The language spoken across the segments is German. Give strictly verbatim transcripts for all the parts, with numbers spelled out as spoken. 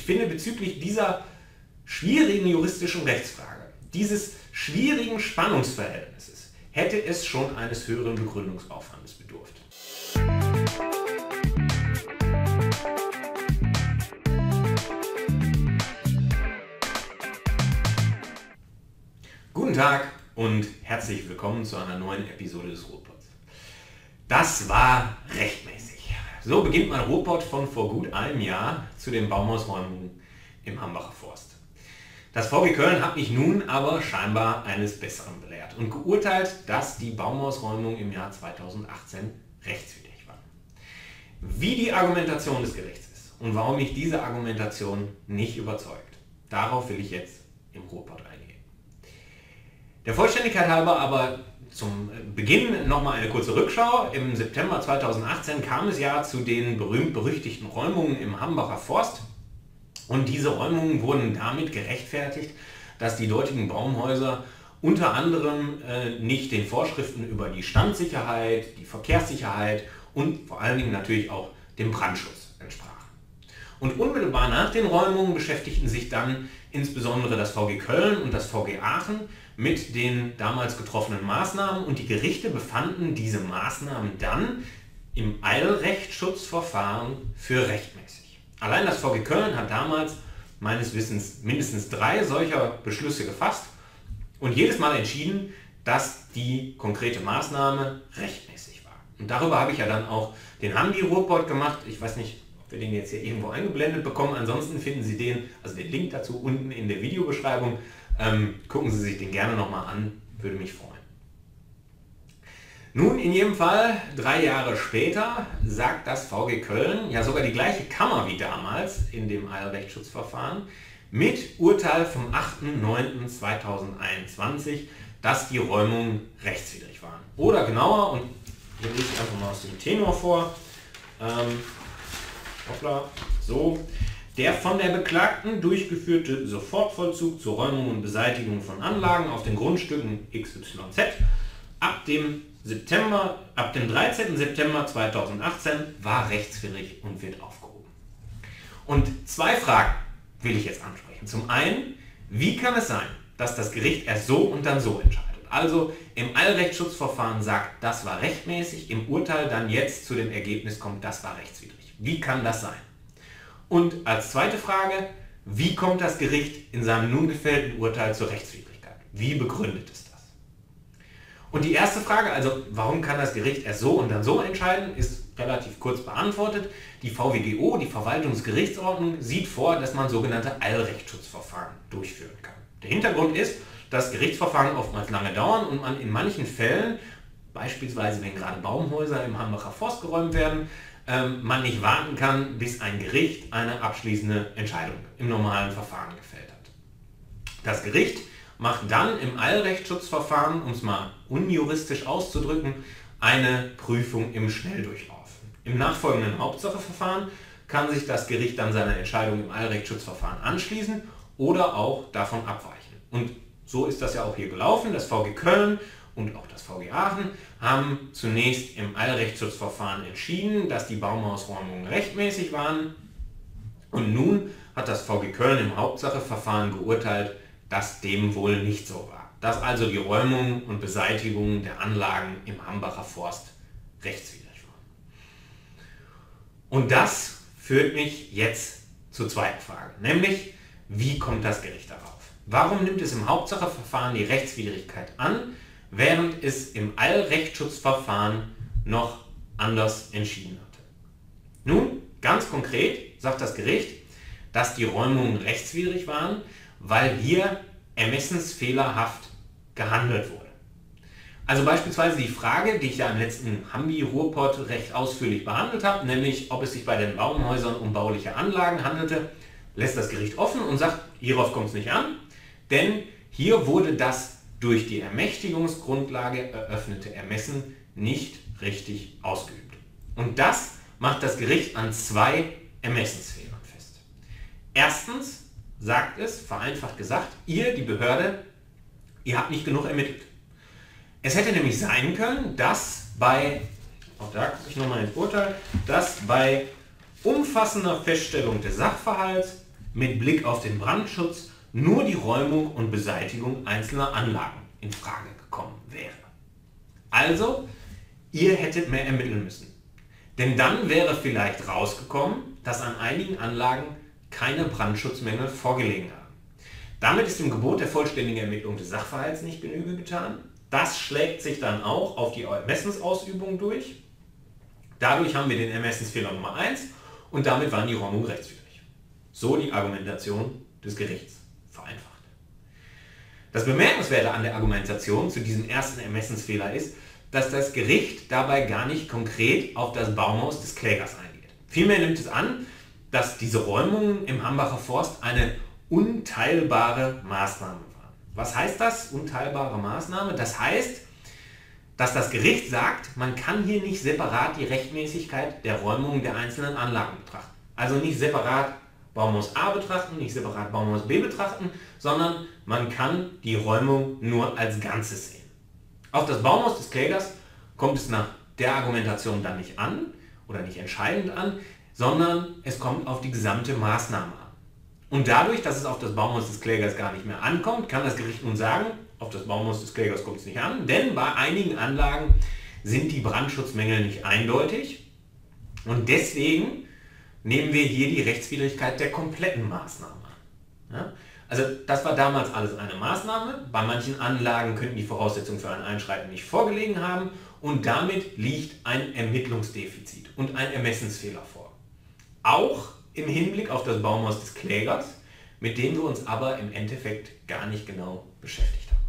finde, bezüglich dieser schwierigen juristischen Rechtsfrage, dieses schwierigen Spannungsverhältnisses, hätte es schon eines höheren Begründungsaufwandes bedurft. Guten Tag und herzlich willkommen zu einer neuen Episode des Ruhrpods. Das war rechtmäßig. So beginnt mein Ruhrpod von vor gut einem Jahr zu den Baumhausräumungen im Hambacher Forst. Das V G Köln hat mich nun aber scheinbar eines Besseren belehrt und geurteilt, dass die Baumhausräumungen im Jahr zweitausendachtzehn rechtswidrig waren. Wie die Argumentation des Gerichts ist und warum mich diese Argumentation nicht überzeugt, darauf will ich jetzt im Ruhrpod eingehen. Der Vollständigkeit halber aber zum Beginn nochmal eine kurze Rückschau. Im September zweitausendachtzehn kam es ja zu den berühmt-berüchtigten Räumungen im Hambacher Forst. Und diese Räumungen wurden damit gerechtfertigt, dass die dortigen Baumhäuser unter anderem äh, nicht den Vorschriften über die Standsicherheit, die Verkehrssicherheit und vor allen Dingen natürlich auch dem Brandschutz entsprachen. Und unmittelbar nach den Räumungen beschäftigten sich dann insbesondere das V G Köln und das V G Aachen mit den damals getroffenen Maßnahmen, und die Gerichte befanden diese Maßnahmen dann im Eilrechtsschutzverfahren für rechtmäßig. Allein das V G Köln hat damals meines Wissens mindestens drei solcher Beschlüsse gefasst und jedes Mal entschieden, dass die konkrete Maßnahme rechtmäßig war. Und darüber habe ich ja dann auch den Hambi-Ruhrpod gemacht. Ich weiß nicht, ob wir den jetzt hier irgendwo eingeblendet bekommen. Ansonsten finden Sie den, also den Link dazu, unten in der Videobeschreibung. Ähm, gucken Sie sich den gerne nochmal an, würde mich freuen. Nun, in jedem Fall, drei Jahre später, sagt das V G Köln, ja sogar die gleiche Kammer wie damals in dem Eilrechtsschutzverfahren, mit Urteil vom achten neunten zweitausendeinundzwanzig, dass die Räumungen rechtswidrig waren. Oder genauer, und hier lese ich einfach mal aus dem Tenor vor, ähm, hoppla, so, der von der Beklagten durchgeführte Sofortvollzug zur Räumung und Beseitigung von Anlagen auf den Grundstücken X Y Z ab dem, September, ab dem dreizehnten September zweitausendachtzehn war rechtswidrig und wird aufgehoben. Und zwei Fragen will ich jetzt ansprechen. Zum einen, wie kann es sein, dass das Gericht erst so und dann so entscheidet? Also im Eilrechtsschutzverfahren sagt, das war rechtmäßig, im Urteil dann jetzt zu dem Ergebnis kommt, das war rechtswidrig. Wie kann das sein? Und als zweite Frage, wie kommt das Gericht in seinem nun gefällten Urteil zur Rechtswidrigkeit? Wie begründet es das? Und die erste Frage, also warum kann das Gericht erst so und dann so entscheiden, ist relativ kurz beantwortet. Die V W G O, die Verwaltungsgerichtsordnung, sieht vor, dass man sogenannte Eilrechtsschutzverfahren durchführen kann. Der Hintergrund ist, dass Gerichtsverfahren oftmals lange dauern und man in manchen Fällen, beispielsweise wenn gerade Baumhäuser im Hambacher Forst geräumt werden, ähm, man nicht warten kann, bis ein Gericht eine abschließende Entscheidung im normalen Verfahren gefällt hat. Das Gericht macht dann im Eilrechtsschutzverfahren, um es mal unjuristisch auszudrücken, eine Prüfung im Schnelldurchlauf. Im nachfolgenden Hauptsacheverfahren kann sich das Gericht dann seiner Entscheidung im Eilrechtsschutzverfahren anschließen oder auch davon abweichen. Und so ist das ja auch hier gelaufen. Das V G Köln und auch das V G Aachen haben zunächst im Eilrechtsschutzverfahren entschieden, dass die Baumhausräumungen rechtmäßig waren. Und nun hat das V G Köln im Hauptsacheverfahren geurteilt, dass dem wohl nicht so war. Dass also die Räumung und Beseitigung der Anlagen im Hambacher Forst rechtswidrig waren. Und das führt mich jetzt zur zweiten Frage, nämlich, wie kommt das Gericht darauf? Warum nimmt es im Hauptsacheverfahren die Rechtswidrigkeit an, während es im Eilrechtsschutzverfahren noch anders entschieden hatte? Nun, ganz konkret sagt das Gericht, dass die Räumungen rechtswidrig waren, weil hier ermessensfehlerhaft gehandelt wurde. Also beispielsweise die Frage, die ich ja im letzten Hambi-Ruhrpod recht ausführlich behandelt habe, nämlich ob es sich bei den Baumhäusern um bauliche Anlagen handelte, lässt das Gericht offen und sagt, hierauf kommt es nicht an, denn hier wurde das durch die Ermächtigungsgrundlage eröffnete Ermessen nicht richtig ausgeübt. Und das macht das Gericht an zwei Ermessensfehlern fest. Erstens sagt es, vereinfacht gesagt, ihr, die Behörde, ihr habt nicht genug ermittelt. Es hätte nämlich sein können, dass bei, auch da gucke ich nochmal ins Urteil, dass bei umfassender Feststellung des Sachverhalts mit Blick auf den Brandschutz nur die Räumung und Beseitigung einzelner Anlagen in Frage gekommen wäre. Also, ihr hättet mehr ermitteln müssen. Denn dann wäre vielleicht rausgekommen, dass an einigen Anlagen keine Brandschutzmängel vorgelegen haben. Damit ist dem Gebot der vollständigen Ermittlung des Sachverhalts nicht Genüge getan. Das schlägt sich dann auch auf die Ermessensausübung durch. Dadurch haben wir den Ermessensfehler Nummer eins und damit waren die Räumungen rechtswidrig. So die Argumentation des Gerichts vereinfacht. Das Bemerkenswerte an der Argumentation zu diesem ersten Ermessensfehler ist, dass das Gericht dabei gar nicht konkret auf das Baumhaus des Klägers eingeht. Vielmehr nimmt es an, dass diese Räumungen im Hambacher Forst eine unteilbare Maßnahme waren. Was heißt das, unteilbare Maßnahme? Das heißt, dass das Gericht sagt, man kann hier nicht separat die Rechtmäßigkeit der Räumung der einzelnen Anlagen betrachten. Also nicht separat Baumhaus A betrachten, nicht separat Baumhaus B betrachten, sondern man kann die Räumung nur als Ganzes sehen. Auf das Baumhaus des Klägers kommt es nach der Argumentation dann nicht an oder nicht entscheidend an, sondern es kommt auf die gesamte Maßnahme an. Und dadurch, dass es auf das Baumhaus des Klägers gar nicht mehr ankommt, kann das Gericht nun sagen, auf das Baumhaus des Klägers kommt es nicht an, denn bei einigen Anlagen sind die Brandschutzmängel nicht eindeutig und deswegen nehmen wir hier die Rechtswidrigkeit der kompletten Maßnahme an. Ja? Also das war damals alles eine Maßnahme, bei manchen Anlagen könnten die Voraussetzungen für ein Einschreiten nicht vorgelegen haben und damit liegt ein Ermittlungsdefizit und ein Ermessensfehler vor. Auch im Hinblick auf das Baumhaus des Klägers, mit dem wir uns aber im Endeffekt gar nicht genau beschäftigt haben.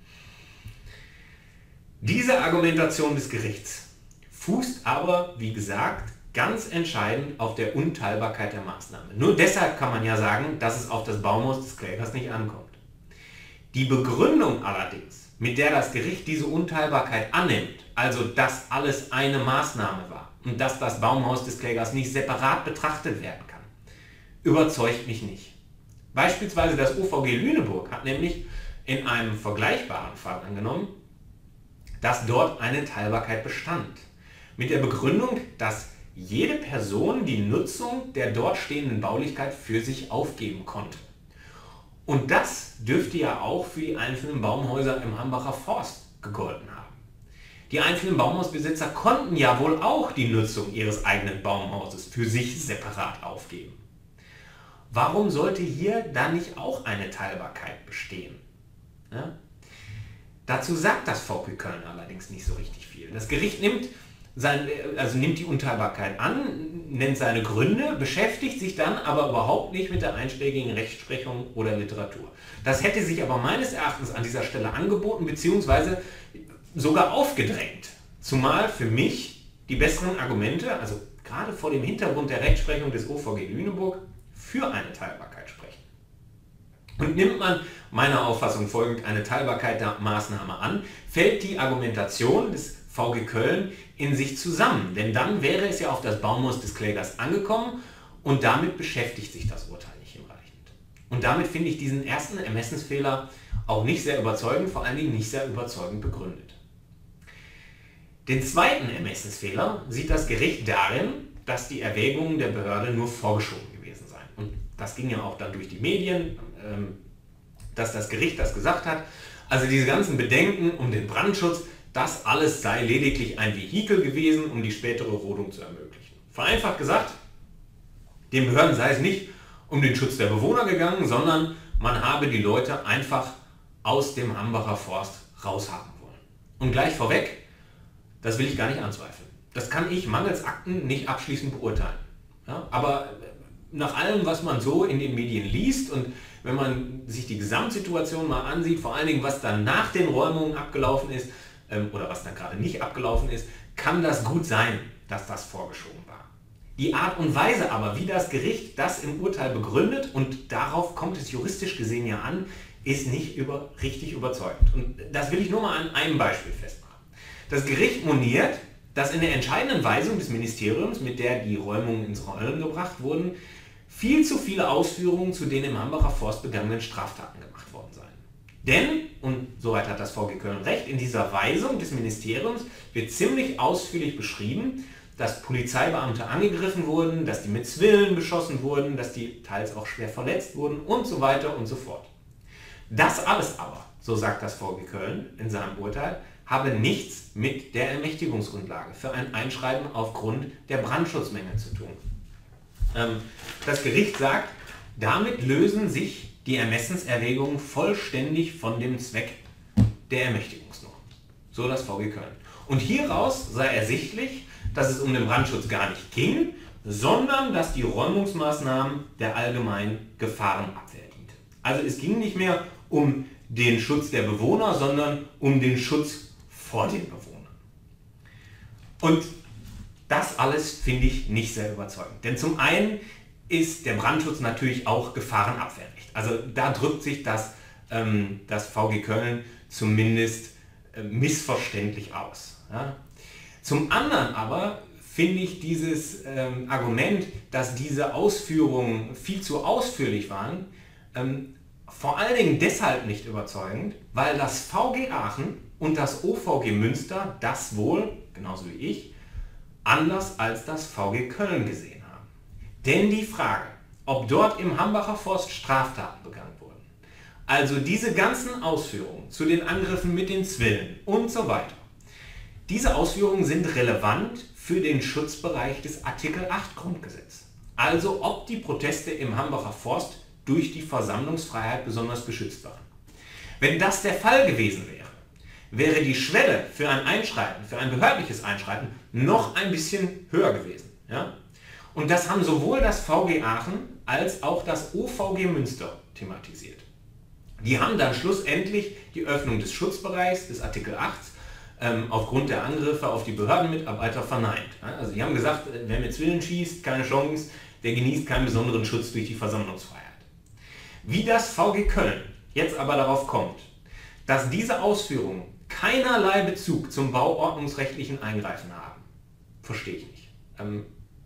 Diese Argumentation des Gerichts fußt aber, wie gesagt, ganz entscheidend auf der Unteilbarkeit der Maßnahme. Nur deshalb kann man ja sagen, dass es auf das Baumhaus des Klägers nicht ankommt. Die Begründung allerdings, mit der das Gericht diese Unteilbarkeit annimmt, also dass alles eine Maßnahme war und dass das Baumhaus des Klägers nicht separat betrachtet werden kann, überzeugt mich nicht. Beispielsweise das O V G Lüneburg hat nämlich in einem vergleichbaren Fall angenommen, dass dort eine Teilbarkeit bestand. Mit der Begründung, dass jede Person die Nutzung der dort stehenden Baulichkeit für sich aufgeben konnte. Und das dürfte ja auch für die einzelnen Baumhäuser im Hambacher Forst gegolten haben. Die einzelnen Baumhausbesitzer konnten ja wohl auch die Nutzung ihres eigenen Baumhauses für sich separat aufgeben. Warum sollte hier dann nicht auch eine Teilbarkeit bestehen? Ja? Dazu sagt das V G Köln allerdings nicht so richtig viel. Das Gericht nimmt, sein, also nimmt die Unteilbarkeit an, nennt seine Gründe, beschäftigt sich dann aber überhaupt nicht mit der einschlägigen Rechtsprechung oder Literatur. Das hätte sich aber meines Erachtens an dieser Stelle angeboten bzw. sogar aufgedrängt. Zumal für mich die besseren Argumente, also gerade vor dem Hintergrund der Rechtsprechung des O V G Lüneburg, für eine Teilbarkeit sprechen. Und nimmt man meiner Auffassung folgend eine Teilbarkeit der Maßnahme an, fällt die Argumentation des V G Köln in sich zusammen, denn dann wäre es ja auf das Baumhaus des Klägers angekommen und damit beschäftigt sich das Urteil nicht hinreichend. Und damit finde ich diesen ersten Ermessensfehler auch nicht sehr überzeugend, vor allen Dingen nicht sehr überzeugend begründet. Den zweiten Ermessensfehler sieht das Gericht darin, dass die Erwägungen der Behörde nur vorgeschoben gewesen seien. Und das ging ja auch dann durch die Medien, dass das Gericht das gesagt hat. Also diese ganzen Bedenken um den Brandschutz, das alles sei lediglich ein Vehikel gewesen, um die spätere Rodung zu ermöglichen. Vereinfacht gesagt, den Behörden sei es nicht um den Schutz der Bewohner gegangen, sondern man habe die Leute einfach aus dem Hambacher Forst raushaben wollen. Und gleich vorweg, das will ich gar nicht anzweifeln. Das kann ich mangels Akten nicht abschließend beurteilen. Ja, aber nach allem, was man so in den Medien liest und wenn man sich die Gesamtsituation mal ansieht, vor allen Dingen, was dann nach den Räumungen abgelaufen ist, oder was dann gerade nicht abgelaufen ist, kann das gut sein, dass das vorgeschoben war. Die Art und Weise aber, wie das Gericht das im Urteil begründet, und darauf kommt es juristisch gesehen ja an, ist nicht über, richtig überzeugend. Und das will ich nur mal an einem Beispiel festmachen. Das Gericht moniert, dass in der entscheidenden Weisung des Ministeriums, mit der die Räumungen ins Rollen gebracht wurden, viel zu viele Ausführungen zu den im Hambacher Forst begangenen Straftaten gemacht worden seien. Denn, und soweit hat das V G Köln recht, in dieser Weisung des Ministeriums wird ziemlich ausführlich beschrieben, dass Polizeibeamte angegriffen wurden, dass die mit Zwillen beschossen wurden, dass die teils auch schwer verletzt wurden und so weiter und so fort. Das alles aber, so sagt das V G Köln in seinem Urteil, habe nichts mit der Ermächtigungsgrundlage für ein Einschreiten aufgrund der Brandschutzmenge zu tun. Ähm, das Gericht sagt, damit lösen sich die Ermessenserwägungen vollständig von dem Zweck der Ermächtigungsnorm. So das V G Köln. Und hieraus sei ersichtlich, dass es um den Brandschutz gar nicht ging, sondern dass die Räumungsmaßnahmen der allgemeinen Gefahrenabwehr dienten. Also es ging nicht mehr um den Schutz der Bewohner, sondern um den Schutz vor den Bewohnern. Und das alles finde ich nicht sehr überzeugend. Denn zum einen ist der Brandschutz natürlich auch Gefahrenabwehrrecht. Also da drückt sich das, ähm, das V G Köln zumindest äh, missverständlich aus. Ja? Zum anderen aber finde ich dieses ähm, Argument, dass diese Ausführungen viel zu ausführlich waren, ähm, vor allen Dingen deshalb nicht überzeugend, weil das V G Aachen und das O V G Münster das wohl, genauso wie ich, anders als das V G Köln gesehen haben. Denn die Frage, ob dort im Hambacher Forst Straftaten begangen wurden, also diese ganzen Ausführungen zu den Angriffen mit den Zwillen und so weiter, diese Ausführungen sind relevant für den Schutzbereich des Artikel acht Grundgesetz. Also ob die Proteste im Hambacher Forst durch die Versammlungsfreiheit besonders geschützt waren. Wenn das der Fall gewesen wäre, wäre die Schwelle für ein Einschreiten, für ein behördliches Einschreiten noch ein bisschen höher gewesen. Ja? Und das haben sowohl das V G Aachen als auch das O V G Münster thematisiert. Die haben dann schlussendlich die Öffnung des Schutzbereichs des Artikel acht ähm, aufgrund der Angriffe auf die Behördenmitarbeiter verneint. Ja? Also die haben gesagt, wer mit Zwillen schießt, keine Chance, der genießt keinen besonderen Schutz durch die Versammlungsfreiheit. Wie das V G Köln jetzt aber darauf kommt, dass diese Ausführungen keinerlei Bezug zum bauordnungsrechtlichen Eingreifen haben, verstehe ich nicht. Ähm,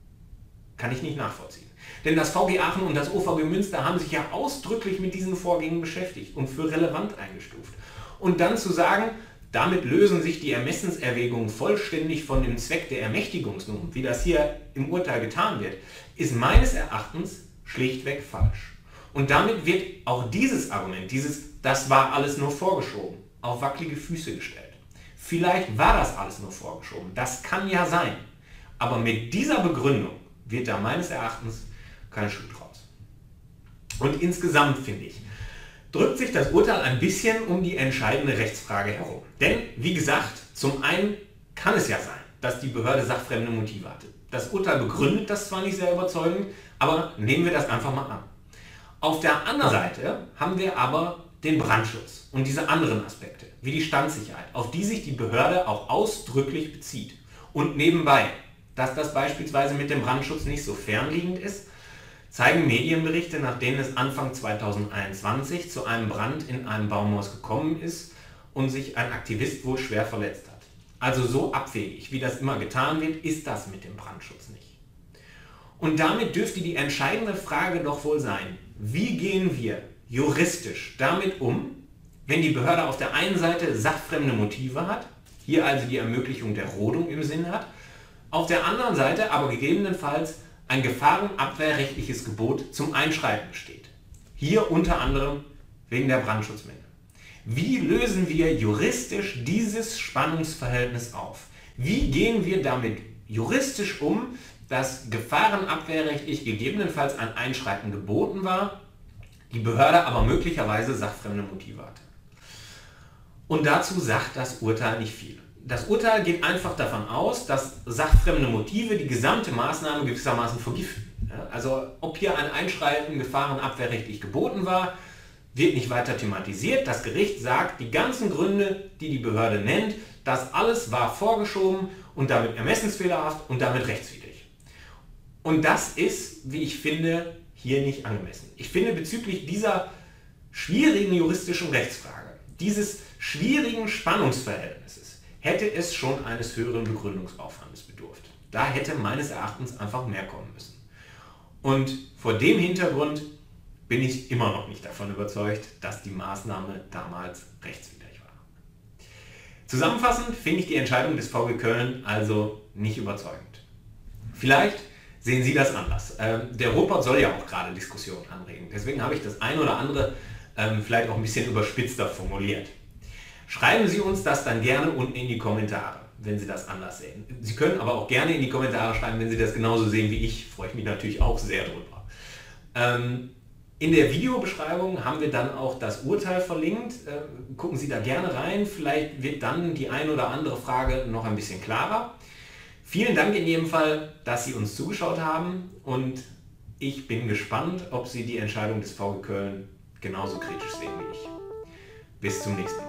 kann ich nicht nachvollziehen. Denn das V G Aachen und das O V G Münster haben sich ja ausdrücklich mit diesen Vorgängen beschäftigt und für relevant eingestuft. Und dann zu sagen, damit lösen sich die Ermessenserwägungen vollständig von dem Zweck der Ermächtigungsnorm, wie das hier im Urteil getan wird, ist meines Erachtens schlichtweg falsch. Und damit wird auch dieses Argument, dieses, das war alles nur vorgeschoben, auf wackelige Füße gestellt. Vielleicht war das alles nur vorgeschoben, das kann ja sein. Aber mit dieser Begründung wird da meines Erachtens kein Schuh draus. Und insgesamt, finde ich, drückt sich das Urteil ein bisschen um die entscheidende Rechtsfrage herum. Denn, wie gesagt, zum einen kann es ja sein, dass die Behörde sachfremde Motive hatte. Das Urteil begründet das zwar nicht sehr überzeugend, aber nehmen wir das einfach mal an. Auf der anderen Seite haben wir aber den Brandschutz und diese anderen Aspekte, wie die Standsicherheit, auf die sich die Behörde auch ausdrücklich bezieht. Und nebenbei, dass das beispielsweise mit dem Brandschutz nicht so fernliegend ist, zeigen Medienberichte, nach denen es Anfang zweitausendeinundzwanzig zu einem Brand in einem Baumhaus gekommen ist und sich ein Aktivist wohl schwer verletzt hat. Also so abwegig, wie das immer getan wird, ist das mit dem Brandschutz nicht. Und damit dürfte die entscheidende Frage doch wohl sein, wie gehen wir juristisch damit um, wenn die Behörde auf der einen Seite sachfremde Motive hat, hier also die Ermöglichung der Rodung im Sinn hat, auf der anderen Seite aber gegebenenfalls ein gefahrenabwehrrechtliches Gebot zum Einschreiten besteht. Hier unter anderem wegen der Brandschutzmenge. Wie lösen wir juristisch dieses Spannungsverhältnis auf? Wie gehen wir damit juristisch um, dass gefahrenabwehrrechtlich gegebenenfalls ein Einschreiten geboten war, die Behörde aber möglicherweise sachfremde Motive hatte? Und dazu sagt das Urteil nicht viel. Das Urteil geht einfach davon aus, dass sachfremde Motive die gesamte Maßnahme gewissermaßen vergiften. Ja, also ob hier ein Einschreiten gefahrenabwehrrechtlich geboten war, wird nicht weiter thematisiert. Das Gericht sagt, die ganzen Gründe, die die Behörde nennt, das alles war vorgeschoben und damit ermessensfehlerhaft und damit rechtswidrig. Und das ist, wie ich finde, hier nicht angemessen. Ich finde, bezüglich dieser schwierigen juristischen Rechtsfrage, dieses schwierigen Spannungsverhältnisses, hätte es schon eines höheren Begründungsaufwandes bedurft. Da hätte meines Erachtens einfach mehr kommen müssen. Und vor dem Hintergrund bin ich immer noch nicht davon überzeugt, dass die Maßnahme damals rechtswidrig war. Zusammenfassend finde ich die Entscheidung des V G Köln also nicht überzeugend. Vielleicht sehen Sie das anders. Ähm, der Ruhrpott soll ja auch gerade Diskussionen anregen. Deswegen habe ich das ein oder andere ähm, vielleicht auch ein bisschen überspitzter formuliert. Schreiben Sie uns das dann gerne unten in die Kommentare, wenn Sie das anders sehen. Sie können aber auch gerne in die Kommentare schreiben, wenn Sie das genauso sehen wie ich. Freue ich mich natürlich auch sehr drüber. Ähm, in der Videobeschreibung haben wir dann auch das Urteil verlinkt. Äh, gucken Sie da gerne rein. Vielleicht wird dann die ein oder andere Frage noch ein bisschen klarer. Vielen Dank in jedem Fall, dass Sie uns zugeschaut haben und ich bin gespannt, ob Sie die Entscheidung des VfG Köln genauso kritisch sehen wie ich. Bis zum nächsten Mal.